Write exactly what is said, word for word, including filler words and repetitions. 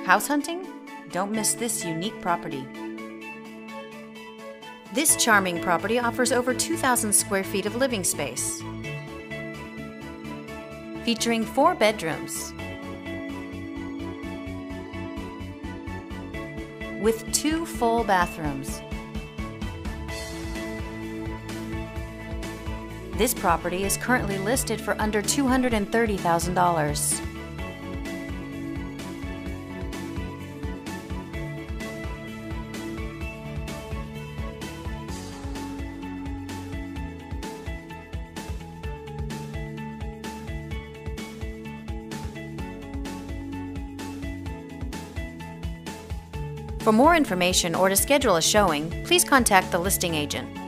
House hunting? Don't miss this unique property. This charming property offers over two thousand square feet of living space, featuring four bedrooms with two full bathrooms. This property is currently listed for under two hundred thirty thousand dollars. For more information or to schedule a showing, please contact the listing agent.